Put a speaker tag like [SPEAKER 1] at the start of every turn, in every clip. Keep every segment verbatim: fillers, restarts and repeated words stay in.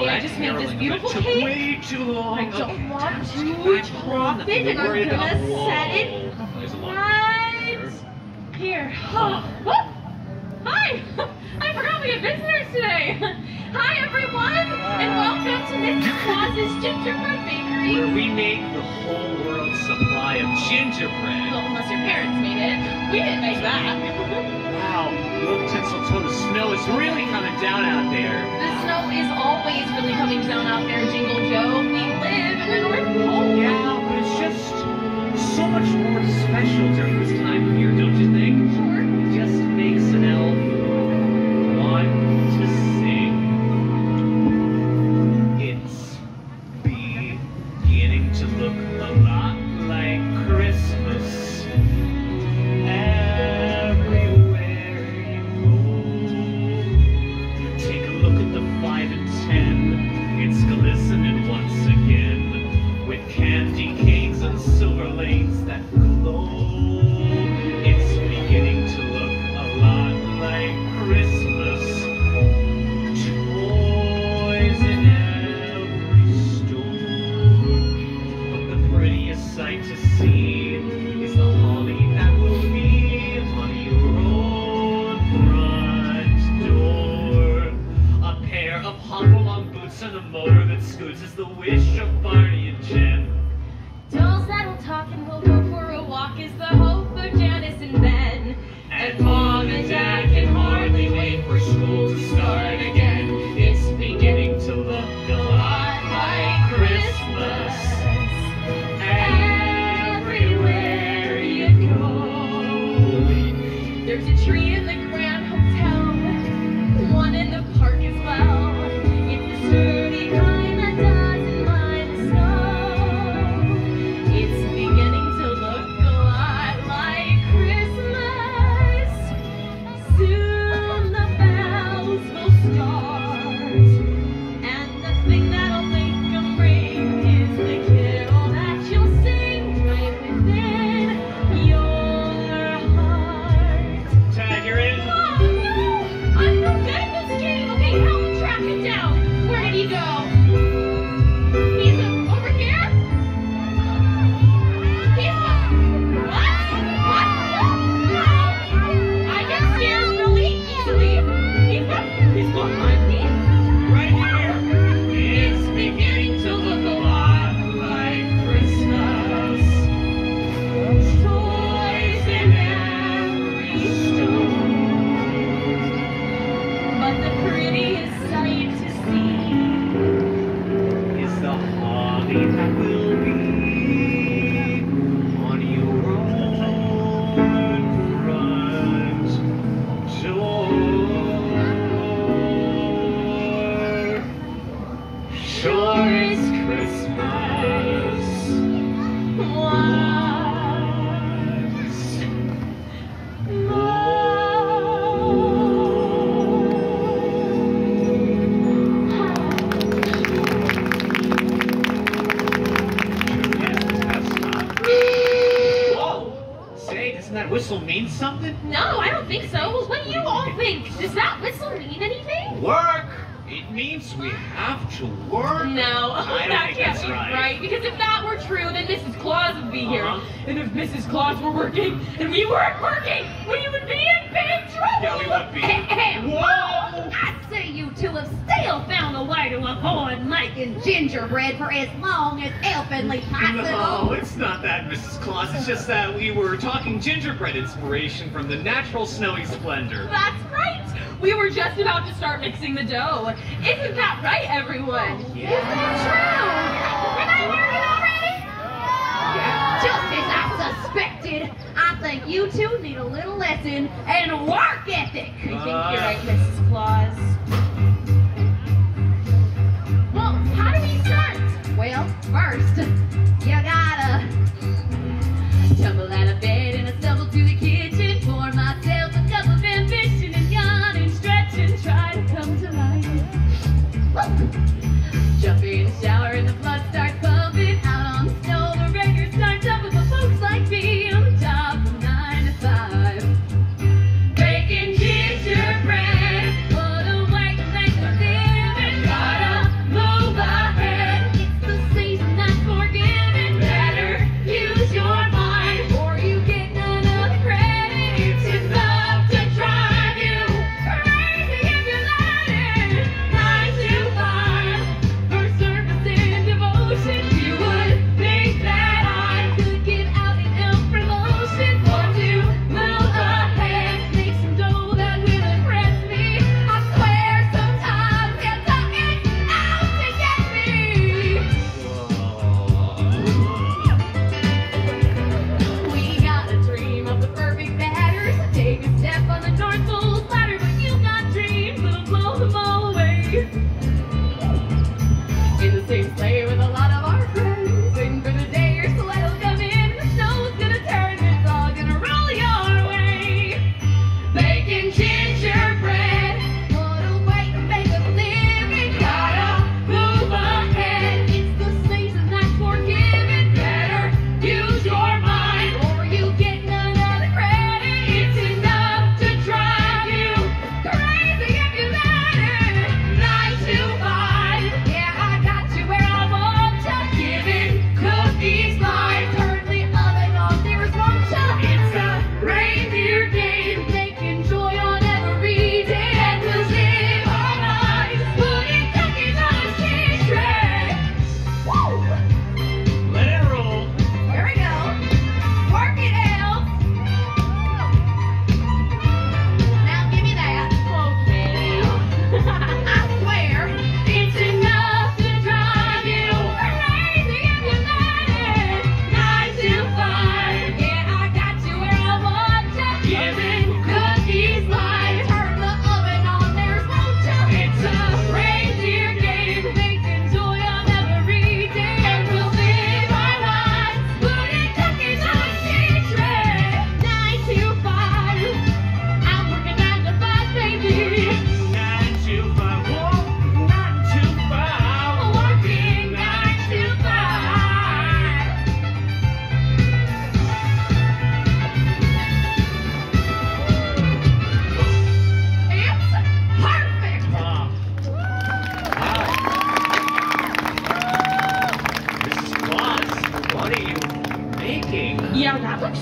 [SPEAKER 1] I just made this beautiful cake.
[SPEAKER 2] Way too long.
[SPEAKER 1] I don't want to drop it, and I'm gonna set it right here. Oh, whoop. Hi! I forgot we had visitors today. Hi everyone, and welcome to Missus Claus's Gingerbread Bakery,
[SPEAKER 2] where we make the whole world's supply of gingerbread.
[SPEAKER 1] Well, unless your parents made it. We didn't make that.
[SPEAKER 2] Wow, look, Tinseltoe, the snow is really coming down out there.
[SPEAKER 1] The snow is always really coming down out there, Jingle Joe. We live in the North Pole.
[SPEAKER 2] Yeah, but it's just so much more special during this time of year, don't you think?
[SPEAKER 1] Sure.
[SPEAKER 2] It just makes an elf want to sing. It's beginning to look a lot like Christmas. Everywhere you go, take a look at the five and ten. It's glistening once again with candy canes and silver lanes that glow. It's beginning to look a lot like Christmas. Toys in every store, but the prettiest sight to see is the holly that will be on your own front door. A pair of hop-along boots and a motor that scoots is the wish of Barney and Jen.
[SPEAKER 1] Dolls that'll talk and we'll go for a walk is the hope of Janice and Ben.
[SPEAKER 2] And Mom and Dad can hardly wait for school to start again. It's beginning to look a lot like Christmas. Everywhere you go.
[SPEAKER 1] There's a tree in the Grand Hotel, one in the park as well. It's the sturdy kind that doesn't mind the snow. It's beginning to look a lot like Christmas. Soon the bells will start, and the thing that'll make them ring is the carol that you'll sing right within your heart.
[SPEAKER 2] Tag, you're in.
[SPEAKER 1] Oh no! I'm no good at this game! Okay, help me track it down! Where did he go? He's uh, over here? He's uh, what? What? No! I get scared really easily. He's uh, he's behind me.
[SPEAKER 2] Right here. It's beginning to look a lot like Christmas. Toys in every store.
[SPEAKER 1] But the prettiest sight to see
[SPEAKER 2] Is the holly that will be on your own front door. Sure, it's Christmas once Whoa! Say, doesn't that whistle mean something?
[SPEAKER 1] No, I don't think so. What do you all think? Does that whistle mean anything?
[SPEAKER 2] Work! It means we have to work.
[SPEAKER 1] No,
[SPEAKER 2] I don't
[SPEAKER 1] that
[SPEAKER 2] think
[SPEAKER 1] can't
[SPEAKER 2] that's
[SPEAKER 1] be
[SPEAKER 2] right.
[SPEAKER 1] right. Because if that were true, then Missus Claus would be here.
[SPEAKER 2] Uh-huh.
[SPEAKER 1] And if Missus Claus were working and we weren't working, we would be in big trouble.
[SPEAKER 2] Yeah, we would be.
[SPEAKER 1] Whoa!
[SPEAKER 3] I say you two have still found a way to avoid making gingerbread for as long as elfinly
[SPEAKER 2] No,
[SPEAKER 3] possible.
[SPEAKER 2] it's not that, Missus Claus. It's just that we were talking gingerbread inspiration from the natural snowy splendor.
[SPEAKER 1] That's right. We were just about to start mixing the dough. Isn't that right, everyone?
[SPEAKER 2] Yeah.
[SPEAKER 1] Isn't that true? Am I learning already?
[SPEAKER 3] Just as I suspected, I think you two need a little lesson in work ethic.
[SPEAKER 1] I think you're right, Missus Claus.
[SPEAKER 3] Well, how do we start? Well, first, you gotta tumble out of bed and I stumble to the kitchen, pour myself a cup of ambition and yawn and stretch and try to come to life. Woo! Jump in the shower and the blood starts pumping out on the stove. The record starts up with the folks like me on the job from nine to five. Baking gingerbread, what a white night for living. Gotta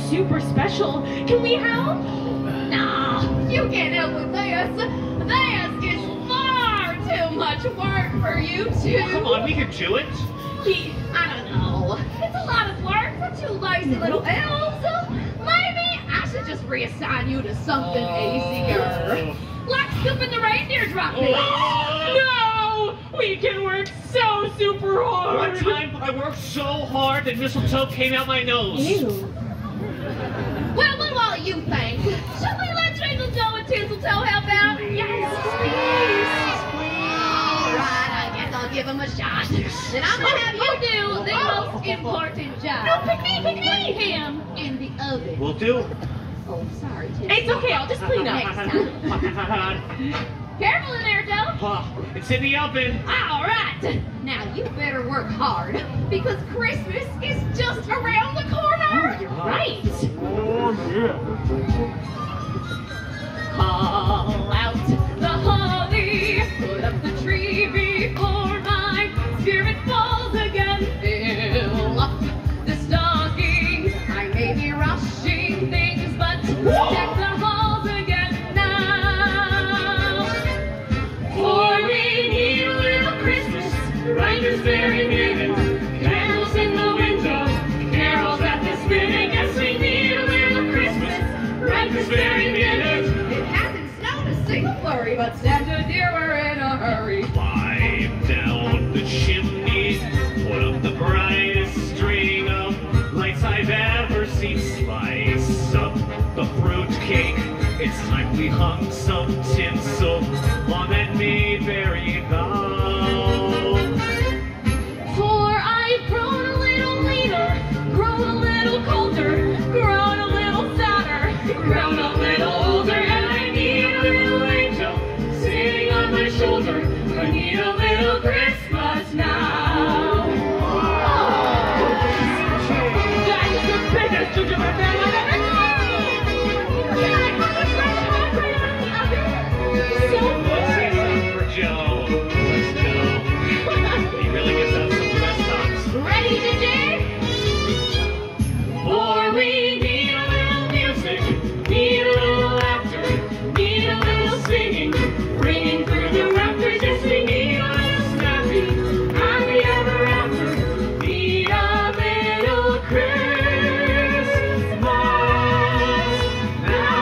[SPEAKER 1] super special. Can we help?
[SPEAKER 3] Nah, you can't help with this. This is far too much work for you two.
[SPEAKER 2] Oh, come on, we can do it.
[SPEAKER 3] He, I don't know. It's a lot of work for two lazy little elves. Maybe I should just reassign you to something easier. Like scooping the reindeer drop
[SPEAKER 2] Oh.
[SPEAKER 1] No! We can work so super hard.
[SPEAKER 2] One time I worked so hard that mistletoe came out my nose.
[SPEAKER 1] Ew.
[SPEAKER 3] Well, what do all you think? Should we let Twinklettoe and Tinseltoe help out?
[SPEAKER 1] Yes,
[SPEAKER 3] Alright, I guess I'll give them a shot. Then I'm gonna have you do the most important job.
[SPEAKER 1] No, pick me, pick me.
[SPEAKER 3] Him in the oven.
[SPEAKER 2] Will do.
[SPEAKER 3] Oh, sorry, Tim.
[SPEAKER 1] It's okay, I'll just clean up.
[SPEAKER 3] Next time. Careful in there, Joe.
[SPEAKER 2] Oh, it's in the oven.
[SPEAKER 3] Alright. Now you better work hard because Christmas is just around the corner.
[SPEAKER 1] You're right.
[SPEAKER 3] Call out the holly, put up the tree before my spirit falls again. Fill up the stocking. I may be rushing things, but deck the halls again now. For we need a little Christmas right this very minute. Candles in the window, carols at the spinning. Yes, we need a little Christmas right this very minute. It hasn't snowed a single flurry, but Santa dear, we're in a hurry.
[SPEAKER 2] Climb down the chimney, put up the brightest string of lights I've ever seen. Slice up the fruit cake. It's time we hung some tinsel on that Mayberry bough.
[SPEAKER 3] For I've grown a little leaner, grown a little colder, grown a little sadder, grown a little older, and I need a little angel sitting on my shoulder. I need a little Christmas now.
[SPEAKER 1] That is the biggest gingerbread man I've ever seen. Can I have a fresh hot right out of the oven? So
[SPEAKER 2] Let's
[SPEAKER 1] good.
[SPEAKER 2] get some for Joe. Let's go. He really gets out some of the best times.
[SPEAKER 3] Ready, Ginger?
[SPEAKER 2] For we need a little music, need a little laughter, need a little singing, ringing through the rafters. Yes, we need a little snappy, happy ever after, need a little Christmas now.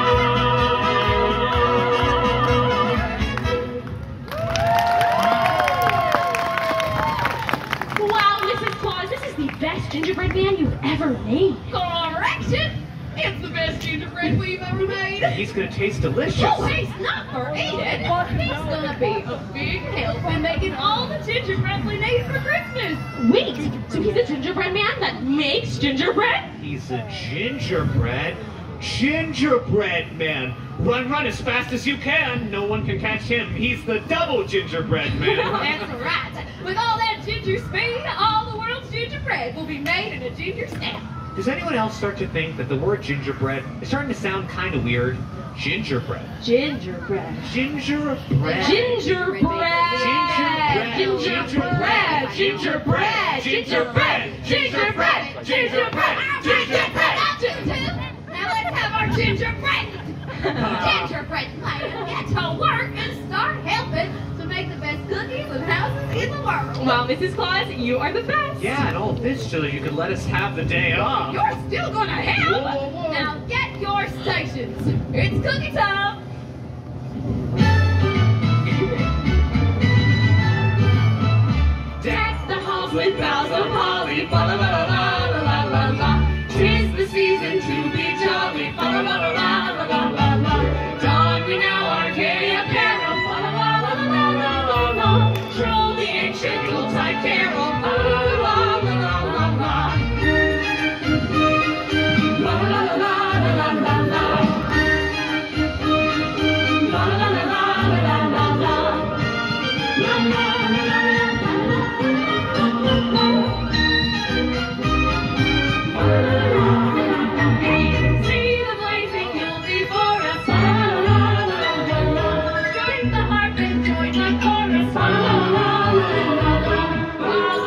[SPEAKER 1] Wow, Missus Claus, this is the best gingerbread man you've ever made.
[SPEAKER 3] Correction! It's the best gingerbread we've ever made.
[SPEAKER 2] He's gonna taste delicious.
[SPEAKER 3] Oh, he's not for eating. He's gonna be a big help in making all the gingerbread we need for Christmas.
[SPEAKER 1] Wait, so he's a gingerbread man that makes gingerbread?
[SPEAKER 2] He's a gingerbread, gingerbread man. Run, run as fast as you can. No one can catch him. He's the double gingerbread man.
[SPEAKER 3] That's right. With all that ginger speed, all the world's gingerbread will be made in a ginger snap.
[SPEAKER 2] Does anyone else start to think that the word gingerbread is starting to sound kind of weird? Gingerbread.
[SPEAKER 1] Gingerbread.
[SPEAKER 2] Gingerbread.
[SPEAKER 1] Gingerbread.
[SPEAKER 2] Gingerbread.
[SPEAKER 1] Gingerbread. Gingerbread. Gingerbread. Gingerbread. Gingerbread. Gingerbread.
[SPEAKER 3] Now let's have our gingerbread. Gingerbread man, get to work and start helping to make the best cookies and houses in the world.
[SPEAKER 1] Well, Missus Claus, you are the best.
[SPEAKER 2] Yeah, and all this so that you could let us have the day off.
[SPEAKER 3] You're still gonna help.
[SPEAKER 2] Whoa, whoa.
[SPEAKER 3] Now get your stations. It's cookie time.
[SPEAKER 1] Deck the halls with boughs of holly, fa la la la la la la la. 'Tis the season to be jolly, fa la la la la la la la. Don we now our gay apparel, fa la la la la la la la. Troll the ancient Yuletide carol, fa la la la la la la la. La la la la la la la la. La la la la la la la. La la la la la. See the blazing hill before us. Strike the harp and join the chorus.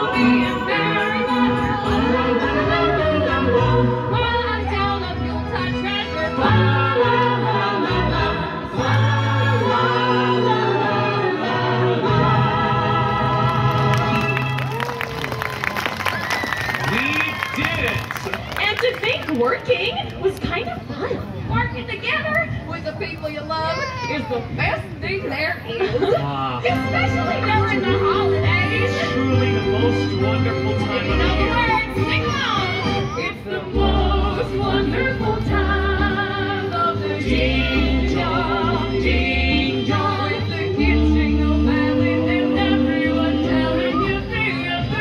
[SPEAKER 1] Working was kind of fun.
[SPEAKER 3] Working together with the people you love is the best thing there is.
[SPEAKER 2] Ah,
[SPEAKER 3] Especially during the holidays.
[SPEAKER 2] truly the most wonderful
[SPEAKER 3] If
[SPEAKER 2] time
[SPEAKER 3] you
[SPEAKER 2] of
[SPEAKER 3] know the
[SPEAKER 2] the year.
[SPEAKER 3] words, sing along. It's the most wonderful time of the year. Ding dong, ding dong. With the kids jingle belling and everyone telling you thing after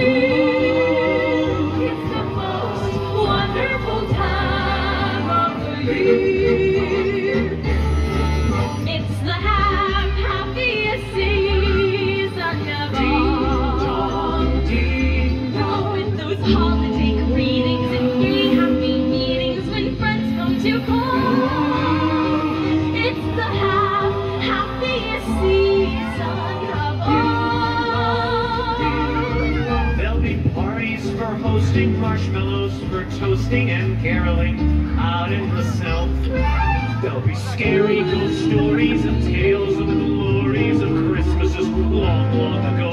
[SPEAKER 3] tune. It's the most wonderful time of the year. It's the hap happiest season of all.
[SPEAKER 2] Ding
[SPEAKER 3] Oh, with those holiday greetings and gay happy meetings when friends come to call. It's the hap happiest season of all.
[SPEAKER 2] There'll be parties for hosting, marshmallows for toasting and caroling out in the south. There'll be scary ghost stories and tales of the glories of Christmases long, long ago.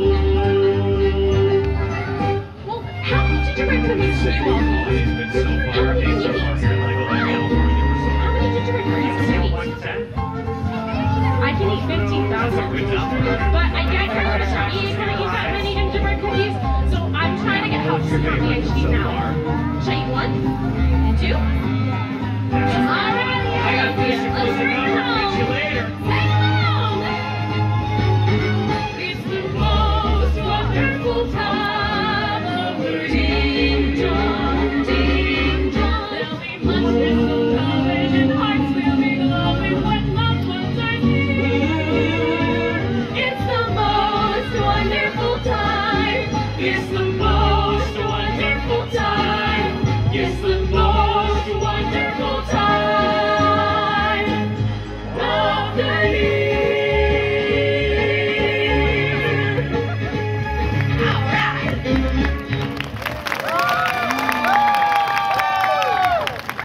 [SPEAKER 3] Well, how many gingerbread cookies do you all
[SPEAKER 2] Oh,
[SPEAKER 3] want?
[SPEAKER 2] he's been so far. He's so far here, like a California or something.
[SPEAKER 3] How many gingerbread cookies do you eat?
[SPEAKER 2] One ten?
[SPEAKER 1] I can eat fifteen
[SPEAKER 2] That's a
[SPEAKER 1] thousand.
[SPEAKER 2] good number.
[SPEAKER 1] But I guess I'm not sure you can't eat that many gingerbread cookies, so I'm trying to get help from how many I should eat now. Should I eat one? Two? Alright,
[SPEAKER 2] I got fish
[SPEAKER 1] let's
[SPEAKER 2] close
[SPEAKER 1] bring it
[SPEAKER 2] enough. Catch you
[SPEAKER 1] home.
[SPEAKER 2] later.
[SPEAKER 3] Sing along. It's the most wonderful time of the year. Ding dong, ding dong. There'll be much mistletoe and hearts will be glowing when loved ones are near. It's the most wonderful time. It's the